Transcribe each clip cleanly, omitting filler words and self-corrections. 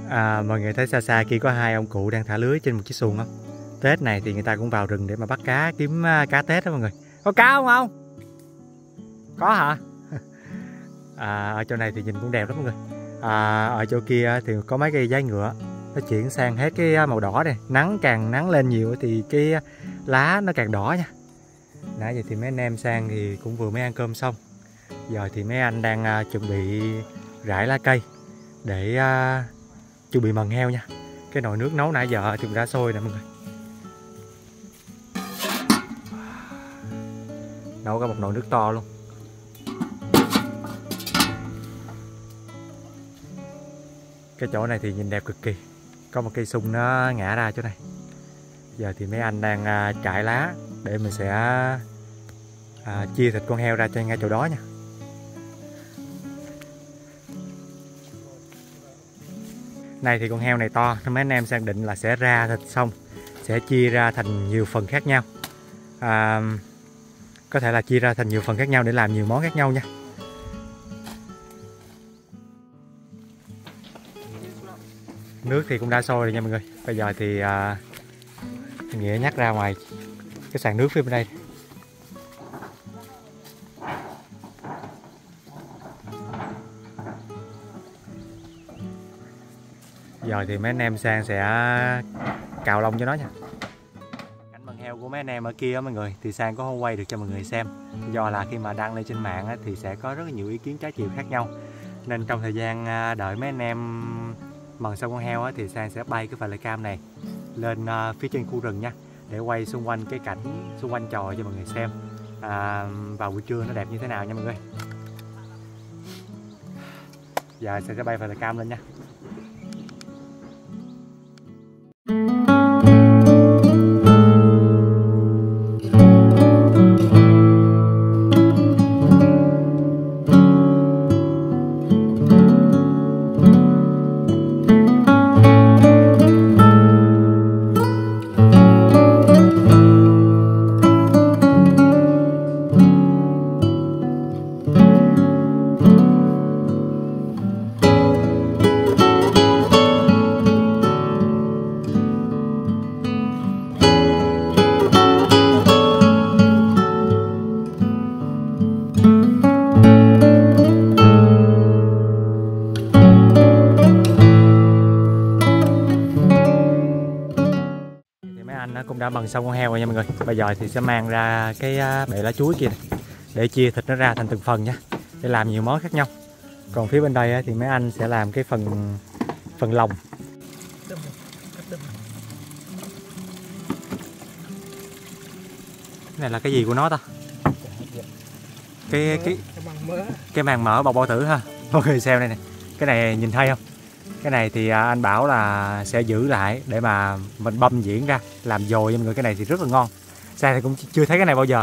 Mọi người thấy xa xa kia có hai ông cụ đang thả lưới trên một chiếc xuồng không? Tết này thì người ta cũng vào rừng để mà bắt cá, kiếm cá Tết đó mọi người. Có cá không không? Có hả? Ở chỗ này thì nhìn cũng đẹp lắm mọi người. Ở chỗ kia thì có mấy cây giái ngựa, nó chuyển sang hết cái màu đỏ này. Càng nắng lên nhiều thì cái lá nó càng đỏ nha. Nãy giờ thì mấy anh em sang thì cũng vừa mới ăn cơm xong. Giờ thì mấy anh đang chuẩn bị rải lá cây để chuẩn bị mần heo nha. Cái nồi nước nấu nãy giờ thì đã sôi nè mọi người. Nấu cả một nồi nước to luôn. Cái chỗ này thì nhìn đẹp cực kỳ. Có một cây sung nó ngã ra chỗ này. Giờ thì mấy anh đang trải lá để mình sẽ chia thịt con heo ra cho ngay chỗ đó nha. Này thì con heo này to nên mấy anh em xác định là sẽ ra thịt xong sẽ chia ra thành nhiều phần khác nhau. Có thể là chia ra thành nhiều phần khác nhau để làm nhiều món khác nhau nha. Nước thì cũng đã sôi rồi nha mọi người. Bây giờ thì Nghĩa nhắc ra ngoài cái sàn nước phía bên đây. Giờ thì mấy anh em sang sẽ cào lông cho nó nha. Cảnh mần heo của mấy anh em ở kia mọi người thì Sang có không quay được cho mọi người xem. Do là khi mà đăng lên trên mạng thì sẽ có rất là nhiều ý kiến trái chiều khác nhau. Nên trong thời gian đợi mấy anh em mần xong con heo thì Sang sẽ bay cái flycam này lên phía trên khu rừng nha, để quay xung quanh cái cảnh xung quanh chòi cho mọi người xem vào buổi trưa nó đẹp như thế nào nha mọi người. Giờ sẽ bay flycam lên nha. Anh cũng đã mần xong con heo rồi nha mọi người. Bây giờ thì sẽ mang ra cái bệ lá chuối kia này, để chia thịt nó ra thành từng phần nha, để làm nhiều món khác nhau. Còn phía bên đây thì mấy anh sẽ làm cái phần lòng. Cái này là cái gì của nó ta? Cái màng mỡ bọc bao tử ha. Mọi người xem đây nè. Cái này nhìn thấy không? Cái này thì anh bảo là sẽ giữ lại để mà mình băm diễn ra làm dồi cho mọi người. Cái này thì rất là ngon. Sang thì cũng chưa thấy cái này bao giờ.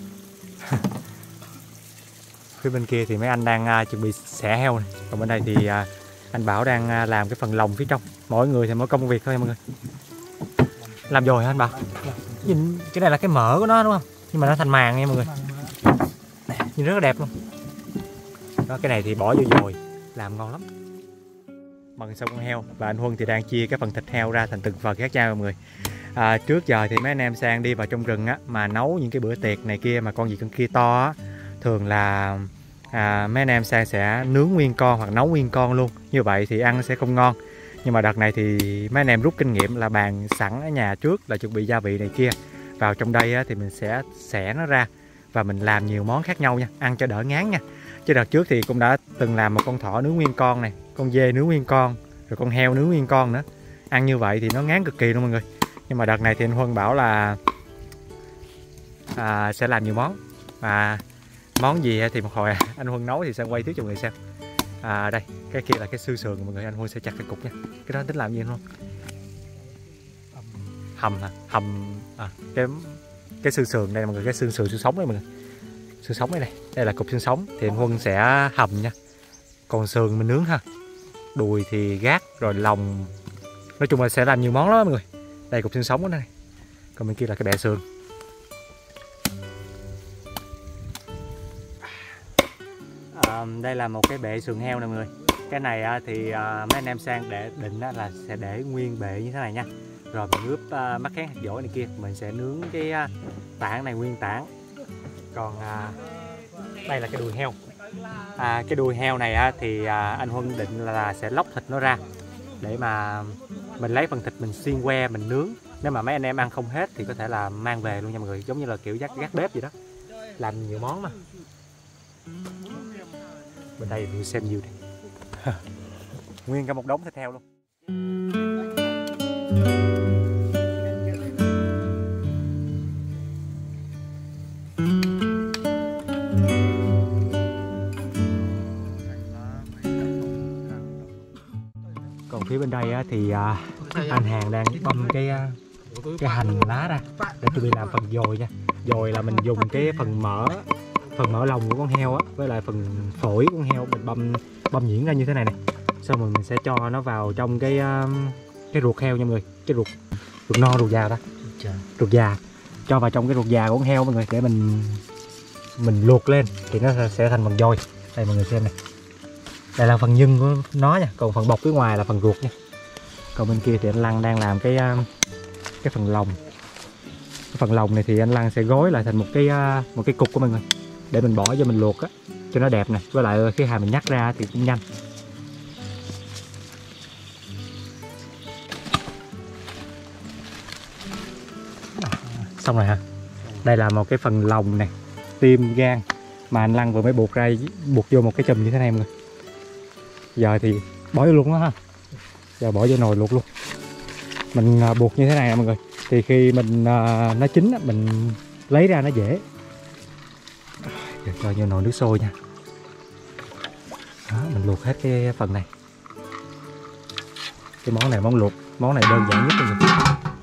Phía bên kia thì mấy anh đang chuẩn bị xẻ heo này. Còn bên đây thì anh Bảo đang làm cái phần lòng phía trong. Mỗi người thì mỗi công việc thôi mọi người. Làm dồi hả anh Bảo? Nhìn cái này là cái mỡ của nó đúng không? Nhưng mà nó thành màng nha mọi người. Nhìn rất là đẹp luôn. Đó, cái này thì bỏ vô dồi làm ngon lắm. Mần xong con heo và anh Huân thì đang chia cái phần thịt heo ra thành từng phần khác nhau mọi người. Trước giờ thì mấy anh em Sang đi vào trong rừng mà nấu những cái bữa tiệc này kia mà con gì con kia to thường là mấy anh em Sang sẽ nướng nguyên con hoặc nấu nguyên con luôn. Như vậy thì ăn sẽ không ngon. Nhưng mà đợt này thì mấy anh em rút kinh nghiệm là bàn sẵn ở nhà trước là chuẩn bị gia vị này kia. Vào trong đây thì mình sẽ xẻ nó ra và mình làm nhiều món khác nhau nha, ăn cho đỡ ngán nha. Chứ đợt trước thì cũng đã từng làm một con thỏ nướng nguyên con này, con dê nướng nguyên con, rồi con heo nướng nguyên con nữa. Ăn như vậy thì nó ngán cực kỳ luôn mọi người. Nhưng mà đợt này thì anh Huân bảo là sẽ làm nhiều món. Món gì thì một hồi anh Huân nấu thì sẽ quay tiếp cho mọi người xem. Đây, cái kia là cái xương sườn mọi người, anh Huân sẽ chặt cái cục nha. Cái đó tính làm gì anh Huân? Hầm hả? Hầm cái xương sườn đây mọi người, cái xương sống đây mọi người. Xương sống đây, đây là cục xương sống thì anh Huân sẽ hầm nha. Còn sườn mình nướng ha. Đùi thì gác, rồi lòng. Nói chung là sẽ làm nhiều món lắm mọi người. Đây cục xương sống đó này. Còn bên kia là cái bẹ sườn. Đây là một cái bệ sườn heo nè mọi người. Cái này thì mấy anh em sang để định là sẽ để nguyên bệ như thế này nha. Rồi mình ướp mắc khén hạt dổi này kia, mình sẽ nướng cái tảng này nguyên tảng. Còn đây là cái đùi heo. Cái đùi heo này thì anh Huân định là sẽ lóc thịt nó ra để mà mình lấy phần thịt mình xiên que mình nướng. Nếu mà mấy anh em ăn không hết thì có thể là mang về luôn nha mọi người, giống như là kiểu gác bếp vậy đó, làm nhiều món mà. Bên đây mình xem nhiều đi. Nguyên cả một đống thịt heo luôn. Còn phía bên đây thì anh Hàng đang băm cái hành lá ra để chuẩn bị làm phần dồi nha. Dồi là mình dùng cái phần mỡ lòng của con heo với lại phần phổi của con heo mình băm nhuyễn ra như thế này này. Xong rồi mình sẽ cho nó vào trong cái ruột heo nha mọi người, cái ruột non ruột già đó, ruột già cho vào trong cái ruột già của con heo mọi người, để mình luộc lên thì nó sẽ thành phần dồi. Đây mọi người xem này, đây là phần nhân của nó nha, còn phần bọc phía ngoài là phần ruột nha. Còn bên kia thì anh Lăng đang làm cái phần lòng. Cái phần lòng này thì anh Lăng sẽ gói lại thành một cái cục của mọi người để mình bỏ cho mình luộc cho nó đẹp này, với lại khi hà mình nhắc ra thì cũng nhanh. Xong rồi hả? Đây là một cái phần lòng này, tim gan mà anh Lăng vừa mới buộc vô một cái chùm như thế này mọi người. Giờ thì bỏ vô luôn đó ha. Giờ bỏ vô nồi luộc luôn. Mình buộc như thế này nè mọi người, thì khi mình nó chín mình lấy ra nó dễ. Giờ cho vô nồi nước sôi nha. Đó, mình luộc hết cái phần này. Cái món này món luộc, món này đơn giản nhất mọi người.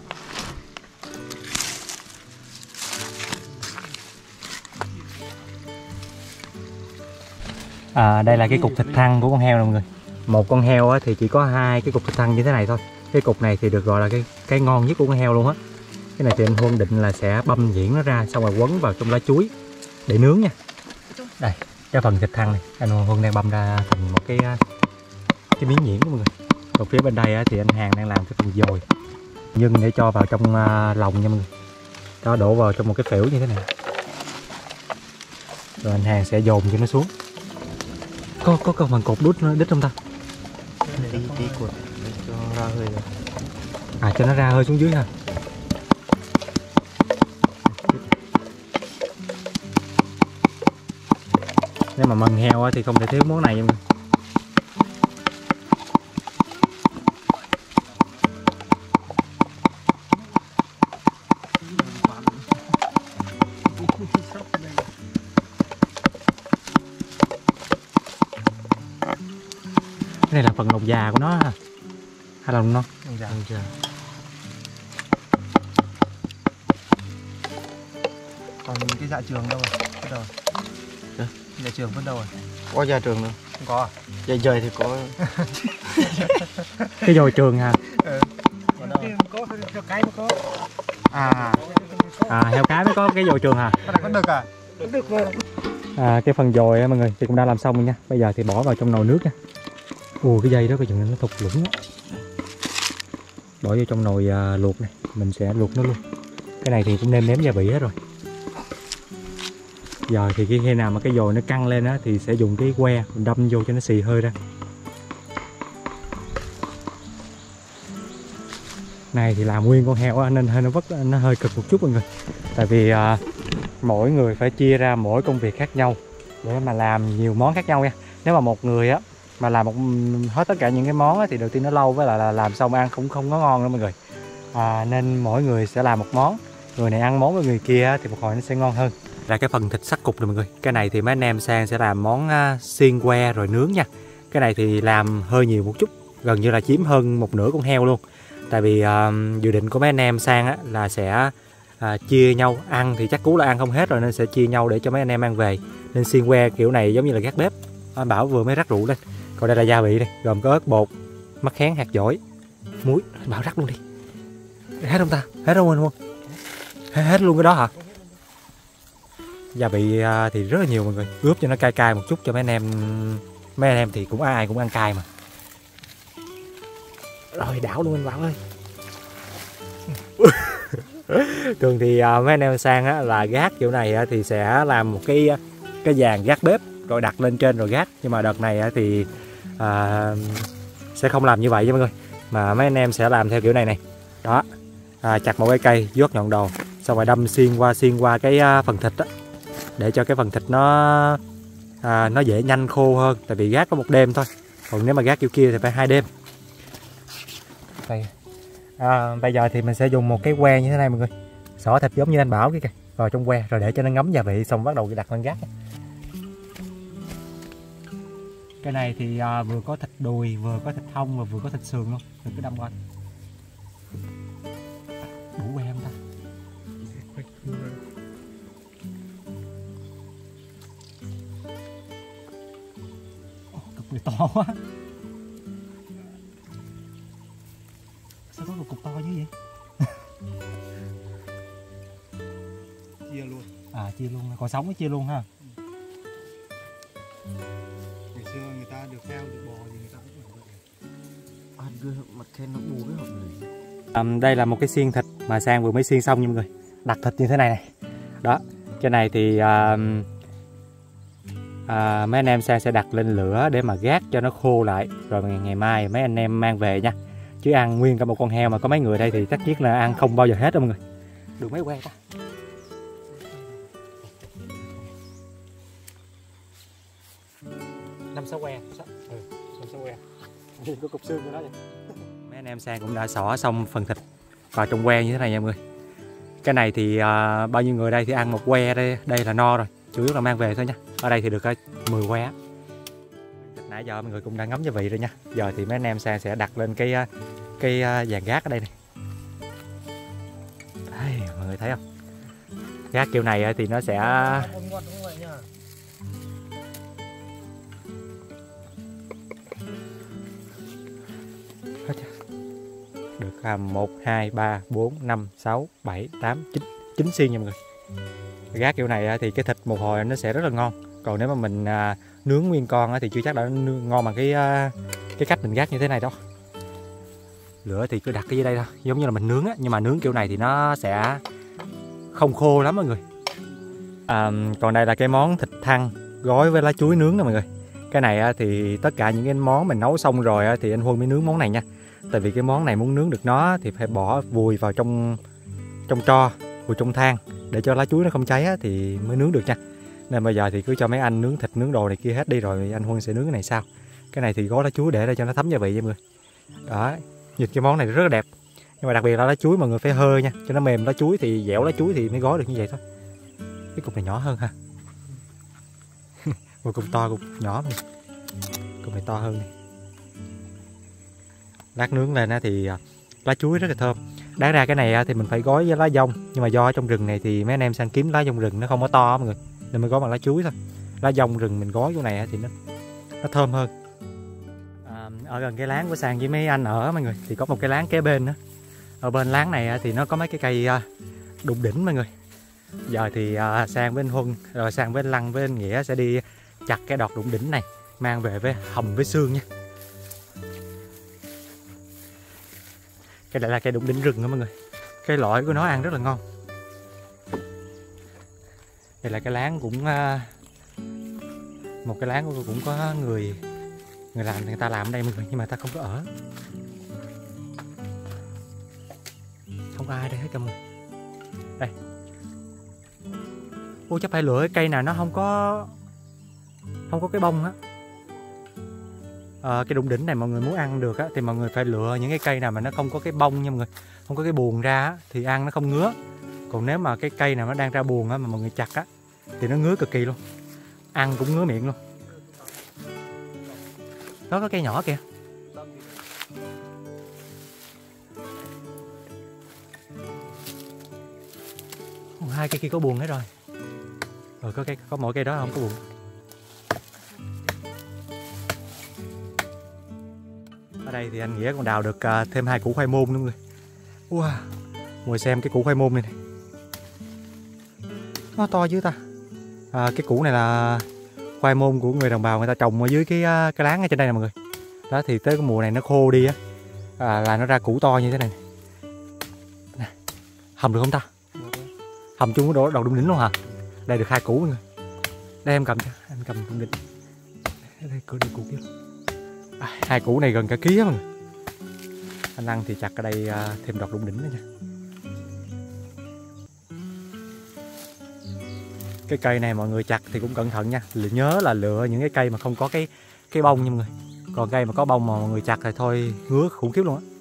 Đây là cái cục thịt thăn của con heo nè mọi người. Một con heo thì chỉ có 2 cái cục thịt thăn như thế này thôi. Cái cục này thì được gọi là cái ngon nhất của con heo luôn á. Cái này thì anh Huân định là sẽ băm nhuyễn nó ra, xong rồi quấn vào trong lá chuối để nướng nha. Đây, cái phần thịt thăn này anh Huân đang băm ra thành một cái miếng nhuyễn của mọi người. Còn phía bên đây thì anh Hàng đang làm cái phần dồi nhân để cho vào trong lòng nha mọi người. Đó, đổ vào trong một cái phễu như thế này. Rồi anh Hàng sẽ dồn cho nó xuống. Có phần cột đít không ta? Tí cột cho ra hơi rồi. Cho nó ra hơi xuống dưới ha. Nếu mà mần heo thì không thể thiếu món này nha mọi người. Cái này là phần lòng già của nó ha, hay là lòng non? Lòng già. Còn cái dạ trường đâu rồi? Bắt đầu. Dạ trường vẫn đâu rồi? Có dạ trường nữa. Không có à? Dạ dời thì có. Cái dồi trường hả? Có heo cái mới có. Heo cái mới có cái dồi trường hả? Cái này vẫn được à? Vẫn được rồi. Cái phần dồi mọi người thì cũng đã làm xong rồi nha. Bây giờ thì bỏ vào trong nồi nước nha. Cái dây đó coi chừng nó thục lũng á. Bỏ vô trong nồi luộc này, mình sẽ luộc nó luôn. Cái này thì cũng nêm gia vị hết rồi. Giờ thì khi nào mà cái dồi nó căng lên thì sẽ dùng cái que mình đâm vô cho nó xì hơi ra. Này thì làm nguyên con heo nên nó hơi cực một chút mọi người. Tại vì mỗi người phải chia ra mỗi công việc khác nhau để mà làm nhiều món khác nhau nha. Nếu mà một người mà làm hết tất cả những cái món thì đầu tiên nó lâu, với lại là làm xong ăn cũng không có ngon đâu mọi người. Nên mỗi người sẽ làm một món, người này ăn món của người kia thì một hồi nó sẽ ngon hơn. Là cái phần thịt sắc cục này mọi người. Cái này thì mấy anh em sang sẽ làm món xiên que rồi nướng nha. Cái này thì làm hơi nhiều một chút, gần như là chiếm hơn một nửa con heo luôn. Tại vì dự định của mấy anh em sang là sẽ chia nhau ăn, thì chắc cú là ăn không hết rồi nên sẽ chia nhau để cho mấy anh em ăn về. Nên xiên que kiểu này giống như là gác bếp. Anh Bảo vừa mới rắc rượu lên. Còn đây là gia vị đây, gồm có ớt bột, mắc khén, hạt dổi, muối. Anh Bảo rắc luôn đi. Hết không ta? Hết không anh Huân? Hết luôn cái đó hả? Gia vị thì rất là nhiều mọi người. Ướp cho nó cay cay một chút cho mấy anh Mấy anh em thì cũng ai cũng ăn cay mà. Rồi đảo luôn anh Bảo ơi. Thường thì mấy anh em sang á, là gác kiểu này á, thì sẽ làm một cái dàn gác bếp rồi đặt lên trên rồi gác. Nhưng mà đợt này á, thì sẽ không làm như vậy nha mọi người, mà mấy anh em sẽ làm theo kiểu này này. Đó, chặt một cái cây vuốt nhọn đồ, xong rồi đâm xuyên qua cái phần thịt á, để cho cái phần thịt nó dễ nhanh khô hơn. Tại vì gác có một đêm thôi, còn nếu mà gác kiểu kia thì phải 2 đêm. Đây. Bây giờ thì mình sẽ dùng một cái que như thế này mọi người, xỏ thịt giống như anh Bảo kìa vào trong que rồi để cho nó ngấm gia vị, xong bắt đầu đặt lên gác. Cái này thì vừa có thịt đùi, vừa có thịt hông và vừa có thịt sườn luôn. Mình cứ đâm qua. Đủ que không ta? Cực kỳ to quá. Sao có một cục to như vậy? Chia luôn. Chia luôn, còn sống mới chia luôn ha. Ngày xưa người ta được heo được bò thì người ta cũng phải vậy. ăn cứ mặt khen nó bù với hợp lý. Đây là một cái xiên thịt mà Sang vừa mới xiên xong nha mọi người. Đặt thịt như thế này này. Đó, cái này thì mấy anh em Sang sẽ đặt lên lửa để mà gác cho nó khô lại, rồi ngày mai mấy anh em mang về nha. Chứ ăn nguyên cả một con heo mà có mấy người đây thì tất nhiên là ăn không bao giờ hết đâu mọi người. Được mấy que ta? 5-6 que. 5-6 que. Nhìn có cục xương của nó vậy. Mấy anh em Sang cũng đã xỏ xong phần thịt vào trong que như thế này nha mọi người. Cái này thì bao nhiêu người đây thì ăn một que đây là no rồi, chủ yếu là mang về thôi nha. Ở đây thì được 10 que. Nãy giờ mọi người cũng đã ngấm gia vị rồi nha. Giờ thì mấy anh em Sang sẽ đặt lên cái dàn gác ở đây này. Đây, mọi người thấy không? Gác kiểu này thì nó sẽ được 1, 2, 3, 4, 5, 6, 7, 8, 9 xiên nha mọi người. Gác kiểu này thì cái thịt một hồi nó sẽ rất là ngon. Còn nếu mà mình nướng nguyên con thì chưa chắc đã ngon bằng cái cách mình gác như thế này đâu. Lửa thì cứ đặt cái dưới đây thôi, giống như là mình nướng á, nhưng mà nướng kiểu này thì nó sẽ không khô lắm mọi người. Còn đây là cái món thịt thăn gói với lá chuối nướng nè mọi người. Cái này thì tất cả những cái món mình nấu xong rồi thì anh Huân mới nướng món này nha. Tại vì cái món này muốn nướng được nó thì phải bỏ vùi vào trong tro, vùi trong than để cho lá chuối nó không cháy thì mới nướng được nha. Nên bây giờ thì cứ cho mấy anh nướng thịt nướng đồ này kia hết đi, rồi anh Huân sẽ nướng cái này sau. Cái này thì gói lá chuối để cho nó thấm gia vị nha mọi người. Đó, nhìn cái món này rất là đẹp. Nhưng mà đặc biệt là lá chuối mọi người phải hơi nha, cho nó mềm lá chuối, thì dẻo lá chuối thì mới gói được như vậy thôi. Cái cục này nhỏ hơn ha. Một cục to, cục nhỏ này. Cục này to hơn này. Lát nướng lên thì lá chuối rất là thơm. Đáng ra cái này thì mình phải gói với lá dong, nhưng mà do ở trong rừng này thì mấy anh em sang kiếm lá dong rừng nó không có to mọi người, nên mới gói bằng lá chuối thôi. Lá dong rừng mình gói cái này thì nó thơm hơn. Ở gần cái láng của Sang với mấy anh ở mọi người thì có một cái láng kế bên nữa. Ở bên láng này thì nó có mấy cái cây đụng đỉnh mọi người. Giờ thì Sang với anh Huân rồi Sang với anh Lăng với anh Nghĩa sẽ đi chặt cái đọt đụng đỉnh này, mang về với hầm với xương nha. Cái này là cây đụng đỉnh rừng đó mọi người. Cái loại của nó ăn rất là ngon. Đây là cái láng cũng một cái láng cũng có người làm, người ta làm ở đây mọi người, nhưng mà ta không có ở. Không có ai đây hết cả mọi người. Đây. Ôi chắc phải lựa cái cây nào nó không có cái bông á. Cái đụng đỉnh này mọi người muốn ăn được thì mọi người phải lựa những cái cây nào mà nó không có cái bông nha mọi người, không có cái buồn ra thì ăn nó không ngứa. Còn nếu mà cái cây nào nó đang ra buồn mà mọi người chặt thì nó ngứa cực kỳ luôn, ăn cũng ngứa miệng luôn. Đó có cây nhỏ kìa. Hai cây kia có buồn hết rồi. Có mỗi cây đó không có buồn. Ở đây thì anh Nghĩa còn đào được thêm 2 củ khoai môn nữa mọi người. Wow, ngồi xem cái củ khoai môn này này. Nó to dữ ta. Cái củ này là khoai môn của người đồng bào người ta trồng ở dưới cái láng ở trên đây nè mọi người. Đó thì tới cái mùa này nó khô đi á, là nó ra củ to như thế này. Nè, hầm được không ta? Hầm chung với đầu đụng đỉnh luôn hả? Đây được 2 củ mọi người. Đây em cầm cho, em cầm đụng đỉnh. Đây củ kia. 2 củ này gần cả ký á mọi người. Anh ăn thì chặt ở đây thêm đọt đụng đỉnh nữa nha. Cái cây này mọi người chặt thì cũng cẩn thận nha, nhớ là lựa những cái cây mà không có cái bông nha mọi người. Còn cây mà có bông mà mọi người chặt thì thôi ngứa khủng khiếp luôn á.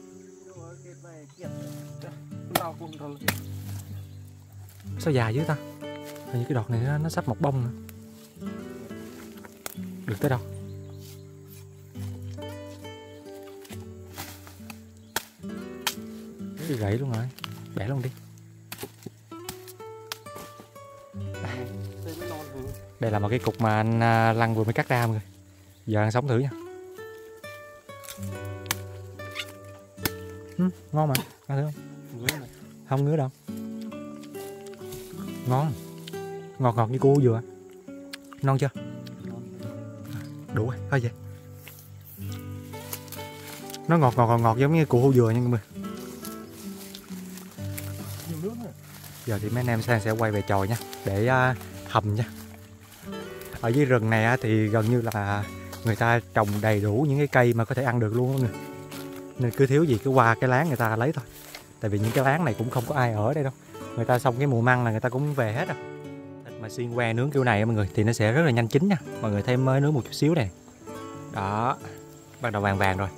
Sao dài dữ ta? Hình như cái đọt này nó sắp mọc bông nữa. Được tới đâu? Cái gãy luôn rồi, bẻ luôn đi. Đây là một cái cục mà anh Lăng vừa mới cắt ra mọi người. Giờ ăn sống thử nha. Ngon mà, ăn thử không? Không ngứa đâu. Ngon. Ngọt như cua dừa. Non chưa? Đủ rồi, thôi vậy. Nó ngọt giống như củ hủ dừa nha mọi người. Giờ thì mấy anh em sang sẽ quay về chòi nha, để hầm nha. Ở dưới rừng này thì gần như là người ta trồng đầy đủ những cái cây mà có thể ăn được luôn mọi người. Nên cứ thiếu gì cứ qua cái láng người ta lấy thôi. Tại vì những cái láng này cũng không có ai ở đây đâu. Người ta xong cái mùa măng là người ta cũng về hết rồi. Thịt mà xiên que nướng kiểu này mọi người thì nó sẽ rất là nhanh chín nha. Mọi người thêm mới nướng một chút xíu này. Đó, bắt đầu vàng vàng rồi.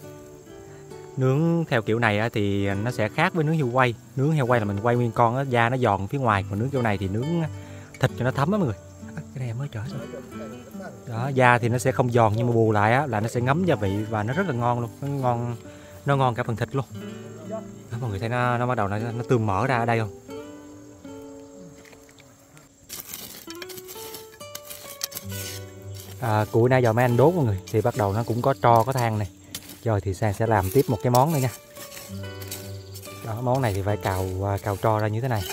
Nướng theo kiểu này thì nó sẽ khác với nướng heo quay. Nướng heo quay là mình quay nguyên con, da nó giòn phía ngoài. Còn nướng kiểu này thì nướng thịt cho nó thấm á mọi người. Cái này mới trở rồi. Đó, da thì nó sẽ không giòn nhưng mà bù lại là nó sẽ ngấm gia vị và nó rất là ngon luôn. Nó ngon cả phần thịt luôn. Đó, mọi người thấy nó bắt đầu nó tươm mỡ ra ở đây không? Củi nãy giờ mấy anh đốt mọi người thì bắt đầu nó cũng có tro có than này. Rồi thì Sang sẽ làm tiếp một cái món nữa nha. Đó, món này thì phải cào tro ra như thế này.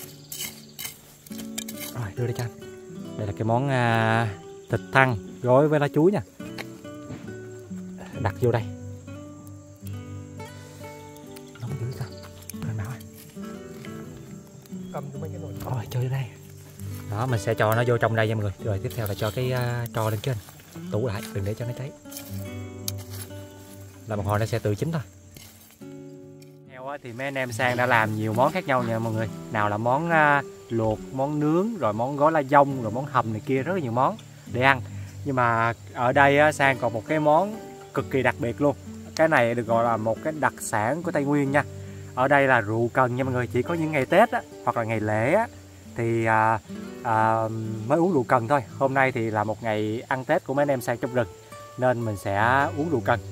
Rồi đưa đây cho anh. Đây là cái món thịt thăn gói với lá chuối nha. Đặt vô đây. Nóng dữ sao? Anh bảo ơi. Cầm cho mấy cái nồi. Rồi chơi đây. Đó, mình sẽ cho nó vô trong đây nha mọi người. Rồi tiếp theo là cho cái tro lên trên. Tủ lại, đừng để cho nó cháy. Là một hồi nó sẽ tự chín thôi. Heo thì mấy anh em Sang đã làm nhiều món khác nhau nha mọi người. Nào là món luộc, món nướng, rồi món gói lá dong, rồi món hầm này kia, rất là nhiều món để ăn. Nhưng mà ở đây Sang còn một cái món cực kỳ đặc biệt luôn. Cái này được gọi là một cái đặc sản của Tây Nguyên nha. Ở đây là rượu cần nha mọi người. Chỉ có những ngày Tết hoặc là ngày lễ thì mới uống rượu cần thôi. Hôm nay thì là một ngày ăn Tết của mấy anh em Sang trong rừng, nên mình sẽ uống rượu cần.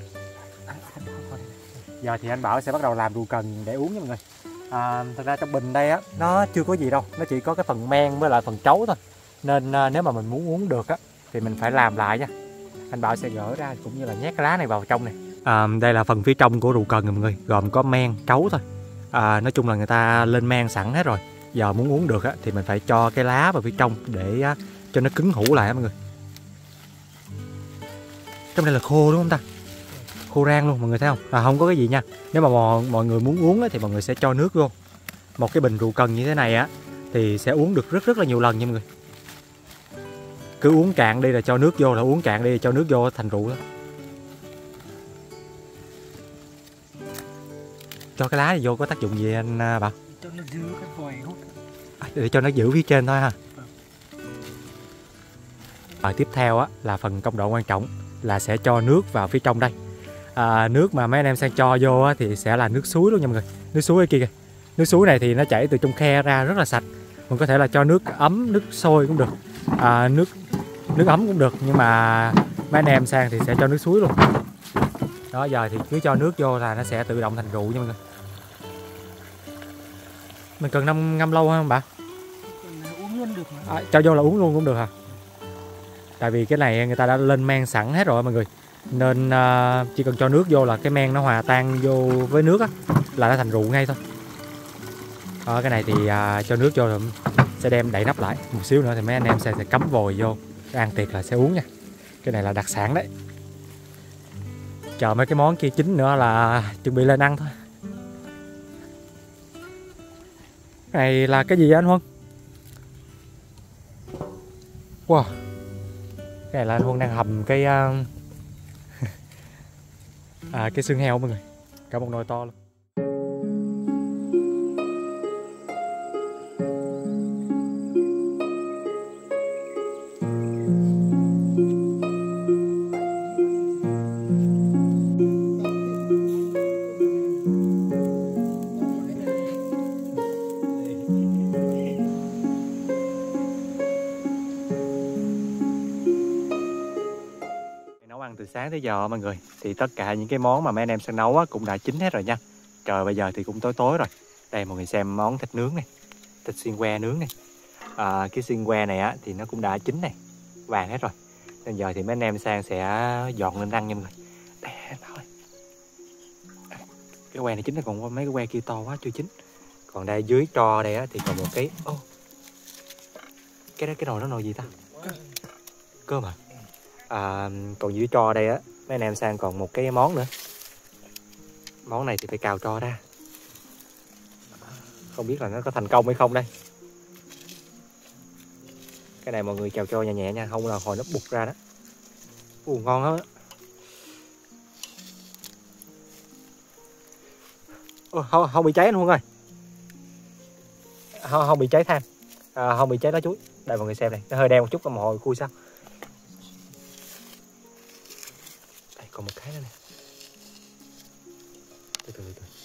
Giờ thì anh Bảo sẽ bắt đầu làm rượu cần để uống nha mọi người. Thật ra trong bình đây nó chưa có gì đâu, nó chỉ có cái phần men với lại phần trấu thôi. Nên nếu mà mình muốn uống được thì mình phải làm lại nha. Anh Bảo sẽ gỡ ra cũng như là nhét cái lá này vào trong này. Đây là phần phía trong của rượu cần mọi người, gồm có men, trấu thôi. Nói chung là người ta lên men sẵn hết rồi. Giờ muốn uống được thì mình phải cho cái lá vào phía trong để cho nó cứng hũ lại mọi người. Trong đây là khô đúng không ta? Khô rang luôn mọi người thấy không? Không có cái gì nha. Nếu mà mọi người muốn uống thì mọi người sẽ cho nước vô. Một cái bình rượu cần như thế này thì sẽ uống được rất là nhiều lần nha mọi người. Cứ uống cạn đi là cho nước vô, là uống cạn đi là cho nước vô thành rượu đó. Cho cái lá này vô có tác dụng gì anh Bảo? Cho nó giữ cái vòi hút. Để cho nó giữ phía trên thôi ha. Rồi tiếp theo là phần công đoạn quan trọng là sẽ cho nước vào phía trong đây. Nước mà mấy anh em Sang cho vô thì sẽ là nước suối luôn nha mọi người. Nước suối ở kia kìa. Nước suối này thì nó chảy từ trong khe ra rất là sạch. Mình có thể là cho nước ấm, nước sôi cũng được, nước ấm cũng được, nhưng mà mấy anh em Sang thì sẽ cho nước suối luôn. Đó, giờ thì cứ cho nước vô là nó sẽ tự động thành rượu nha mọi người. Mình cần ngâm lâu không bạn? Uống luôn được mà. Cho vô là uống luôn cũng được hả? Tại vì cái này người ta đã lên men sẵn hết rồi mọi người. Nên chỉ cần cho nước vô là cái men nó hòa tan vô với nước là nó thành rượu ngay thôi. Cái này thì cho nước vô rồi sẽ đem đậy nắp lại. Một xíu nữa thì mấy anh em sẽ cắm vòi vô Ăn tiệc là sẽ uống nha. Cái này là đặc sản đấy. Chờ mấy cái món kia chín nữa là chuẩn bị lên ăn thôi. Cái này là cái gì vậy anh Huân? Wow. Cái này là anh Huân đang hầm cái cái xương heo mọi người. Cả một nồi to luôn. Nấu ăn từ sáng tới giờ mọi người, thì tất cả những cái món mà mấy anh em sang nấu á, cũng đã chín hết rồi nha. Trời bây giờ thì cũng tối tối rồi. Đây mọi người xem món thịt nướng này, thịt xiên que nướng này. Cái xiên que này á thì nó cũng đã chín này, vàng hết rồi. Nên giờ thì mấy anh em sang sẽ dọn lên ăn nha mọi người. Đây, thôi. Cái que này chín, còn mấy cái que kia to quá chưa chín. Còn đây dưới tro đây á thì còn một cái cái nồi đó nồi gì ta? Cơm à? Còn dưới tro đây á, mấy anh em sang còn một cái món nữa. Món này thì phải cào tro ra. Không biết là nó có thành công hay không đây. Cái này mọi người cào tro nhẹ nhẹ nha, không là hồi nó bục ra đó. Ngon lắm á. Không bị cháy anh Huân ơi. Không bị cháy than. Không bị cháy lá chuối. Đây mọi người xem này, nó hơi đen một chút, mà hồi khui sao. Đây còn một cái nữa nè. Từ.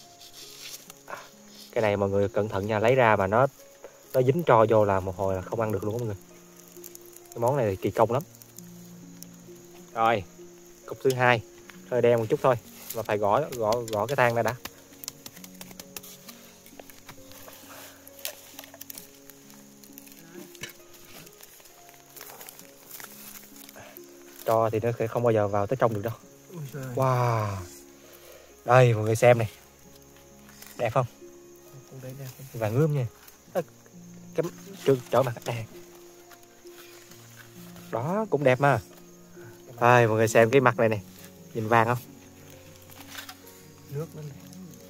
Cái này mọi người cẩn thận nha, lấy ra mà nó dính tro vô là một hồi là không ăn được luôn mọi người. Cái món này thì kỳ công lắm. Rồi, cục thứ hai, hơi đen một chút thôi, mà phải gõ cái than ra đã. Tro thì nó sẽ không bao giờ vào tới trong được đâu. Wow. Đây mọi người xem này. Đẹp không? Vàng ươm nha. Cái chỗ mặt đây. Đó cũng đẹp mà. Đây mọi người xem cái mặt này này. Nhìn vàng không? Nước nữa này.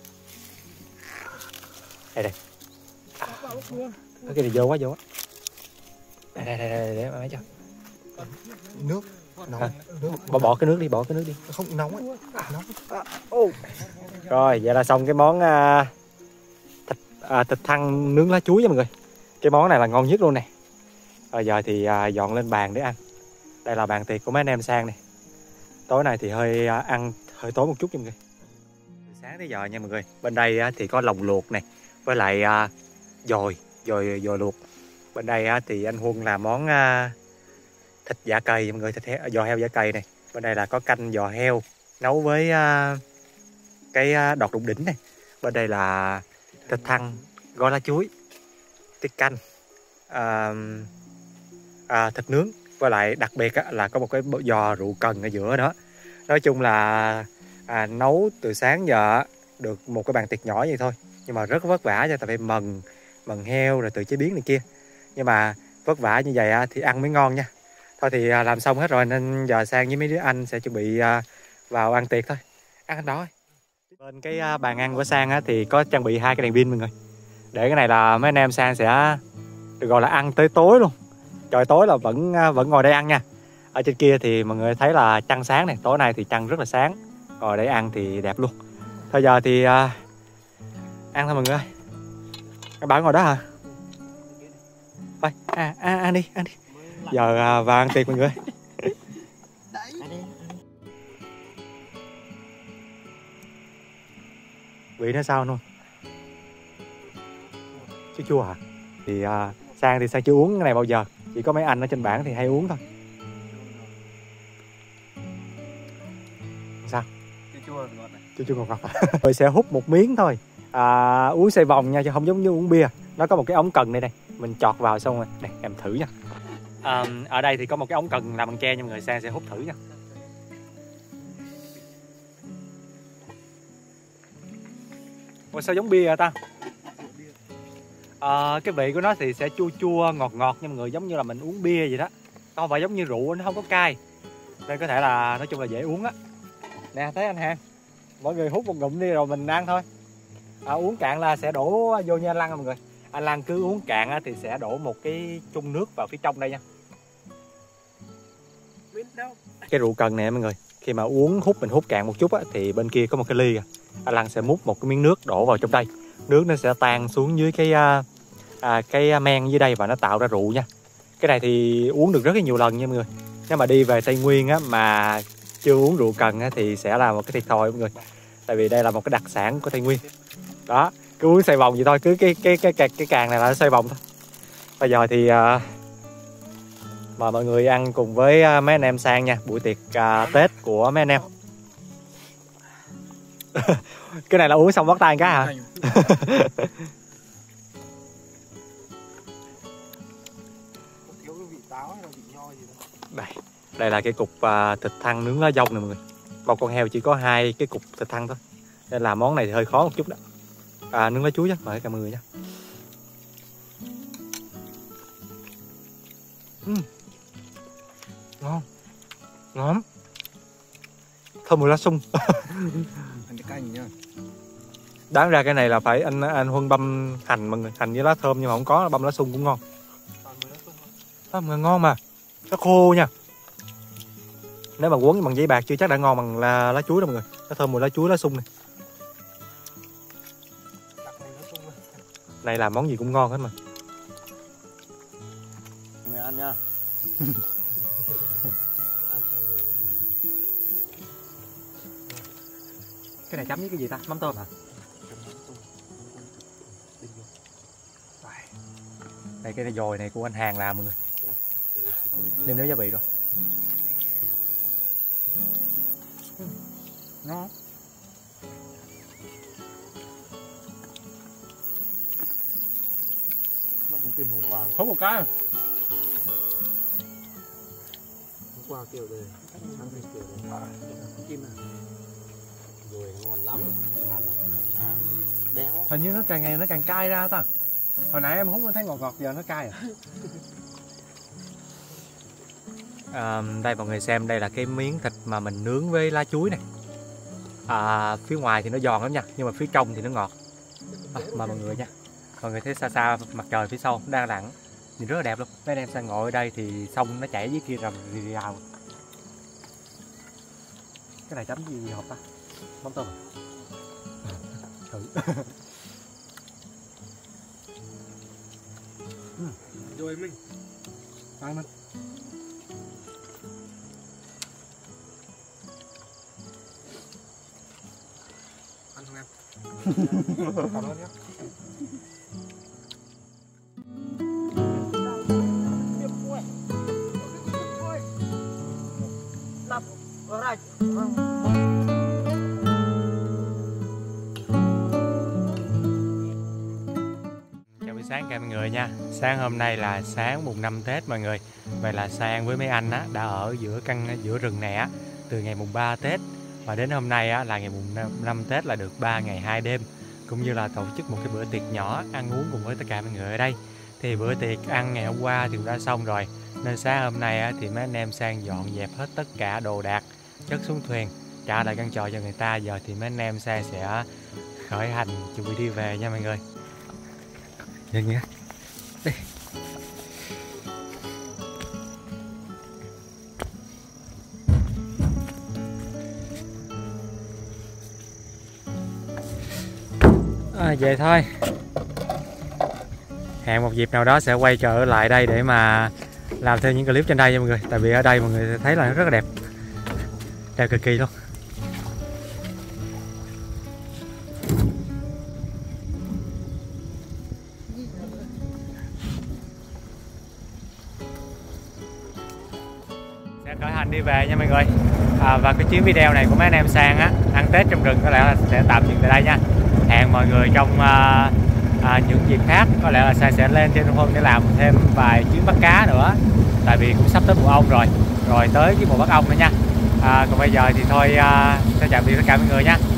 Đây. Cái này vô quá. Đây để mấy cho. Nước nóng. Bỏ cái nước đi, Không nóng ấy. Nóng. Rồi, vậy là xong cái món thịt thăn nướng lá chuối nha mọi người. Cái món này là ngon nhất luôn nè. Rồi giờ thì dọn lên bàn để ăn. Đây là bàn tiệc của mấy anh em sang này. Tối nay thì ăn hơi tối một chút nha mọi người. Từ sáng tới giờ nha mọi người. Bên đây thì có lòng luộc này, với lại dồi luộc. Bên đây thì anh Huân làm món thịt dạ cầy mọi người, giò heo dạ cầy này. Bên đây là có canh giò heo nấu với cái đọt đụng đỉnh này. Bên đây là thịt thăn gói lá chuối, tiết canh, thịt nướng, với lại đặc biệt là có một cái giò rượu cần ở giữa đó. Nói chung là nấu từ sáng giờ được một cái bàn tiệc nhỏ vậy thôi, nhưng mà rất vất vả, cho tại phải mần heo rồi tự chế biến này kia. Nhưng mà vất vả như vậy thì ăn mới ngon nha. Thôi thì làm xong hết rồi nên giờ sang với mấy đứa anh sẽ chuẩn bị vào ăn tiệc thôi. Ăn đó thôi. Bên cái bàn ăn của Sang thì có trang bị 2 cái đèn pin mọi người. Để cái này là mấy anh em Sang sẽ được gọi là ăn tới tối luôn. Trời tối là vẫn ngồi đây ăn nha. Ở trên kia thì mọi người thấy là trăng sáng này, tối nay thì trăng rất là sáng. Ngồi để ăn thì đẹp luôn. Thôi giờ thì ăn thôi mọi người ơi. Các bạn ngồi đó hả? Thôi, ăn đi. Giờ vào ăn tiệc mọi người. Vị nó sao luôn? Chua hả? Thì Sang thì Sang chưa uống cái này bao giờ. Chỉ có mấy anh ở trên bảng thì hay uống thôi. Sao? Chua ngọt. Rồi sẽ hút một miếng thôi. Uống xoay vòng nha, chứ không giống như uống bia. Nó có một cái ống cần đây. Mình chọt vào xong rồi. Này em thử nha. Ở đây thì có một cái ống cần làm bằng tre, nhưng mọi người Sang sẽ hút thử nha. Ủa sao giống bia hả ta? Cái vị của nó thì sẽ chua ngọt nha mọi người, giống như là mình uống bia vậy đó. to và giống như rượu, nó không có cay nên có thể là nói chung là dễ uống á. Nè thấy anh Hàng, mọi người hút một ngụm đi rồi mình ăn thôi. Uống cạn là sẽ đổ vô như anh Lăng mọi người. Anh Lăng cứ uống cạn á, thì sẽ đổ một cái chung nước vào phía trong đây nha. Cái rượu cần nè mọi người, khi mà mình hút cạn một chút á, thì bên kia có một cái ly à. Anh Lăng sẽ múc một cái miếng nước đổ vào trong đây, nước nó sẽ tan xuống dưới cái men dưới đây và nó tạo ra rượu nha. Cái này thì uống được rất là nhiều lần nha mọi người. Nếu mà đi về Tây Nguyên á, mà chưa uống rượu cần á, thì sẽ là một cái thiệt thòi mọi người. Tại vì đây là một cái đặc sản của Tây Nguyên. Đó, cứ uống xoay vòng vậy thôi, cứ cái càng này là nó xoay vòng thôi. Bây giờ thì mời mọi người ăn cùng với mấy anh em Sang nha, buổi tiệc Tết của mấy anh em. Cái này là uống xong bắt tay cái hả? Đây là cái cục thịt thăn nướng lá dong nè mọi người. Một con heo chỉ có 2 cái cục thịt thăn thôi, nên là món này thì hơi khó một chút đó. Nướng lá chuối nhé, mời cả mọi người nha. Ngon, ngon, thơm mùi lá sung. Ăn cái canh nhá. Đáng ra cái này là phải anh Huân băm hành mọi người, hành với lá thơm, nhưng mà không có, băm lá sung cũng ngon. Ngon mà, nó khô nha. Nếu mà quấn bằng giấy bạc chưa chắc đã ngon bằng lá chuối đâu mọi người. Nó thơm mùi lá chuối, lá sung này. Này làm món gì cũng ngon hết mà. Người ăn nha. Cái này chấm với cái gì ta? Mắm tôm hả? Đây cái dồi này của anh Hàng làm mọi người. Nêm nếm gia vị rồi. Ngon. Nó cũng tìm hôm qua. Hút một cái. Hôm qua kiểu đây. Sáng thì kiểu đây. Kim à. Rồi ngon lắm. Béo. Hình như nó càng ngày nó càng cay ra ta. Hồi nãy em hút nó thấy ngọt ngọt, giờ nó cay à. Đây mọi người xem, đây là cái miếng thịt mà mình nướng với lá chuối này. Phía ngoài thì nó giòn lắm nha, nhưng mà phía trong thì nó ngọt. Mời mọi người nha. Mọi người thấy xa xa mặt trời phía sau đang lặn, nhìn rất là đẹp luôn. Mấy anh em Sang ngồi ở đây thì sông nó chảy dưới kia rầm rì rào. Cái này chấm gì hộp ta? Mắm tôm. Thử. Rồi mình. Ăn mình. Ăn không em? Cảm ơn nhé. Chào buổi sáng cả mọi người nha. Sáng hôm nay là sáng mùng 5 Tết mọi người. Vậy là Sang với mấy anh á, đã ở giữa rừng này á, từ ngày mùng 3 Tết và đến hôm nay á, là ngày mùng 5 Tết là được 3 ngày 2 đêm, cũng như là tổ chức một cái bữa tiệc nhỏ ăn uống cùng với tất cả mọi người ở đây. Thì bữa tiệc ăn ngày hôm qua thì cũng đã xong rồi, nên sáng hôm nay á, thì mấy anh em Sang dọn dẹp hết tất cả đồ đạc, chất xuống thuyền, trả lại căn trọ cho người ta. Giờ thì mấy anh em Sang sẽ khởi hành chuẩn bị đi về nha mọi người. Nhìn nha. Đi. Về thôi. Hẹn một dịp nào đó sẽ quay trở lại đây để mà làm thêm những clip trên đây nha mọi người. Tại vì ở đây mọi người thấy là nó rất là đẹp. Đẹp cực kỳ luôn. Sẽ khởi hành đi về nha mọi người. Và cái chuyến video này của mấy anh em Sang á, ăn Tết trong rừng có lẽ là sẽ tạm dừng tại đây nha. Hẹn mọi người trong những dịp khác, có lẽ là Sang sẽ lên trên Huân để làm thêm vài chuyến bắt cá nữa. Tại vì cũng sắp tới mùa ong rồi tới cái mùa bắt ong nữa nha. Còn bây giờ thì thôi, sẽ chào tạm biệt tất cả mọi người nha.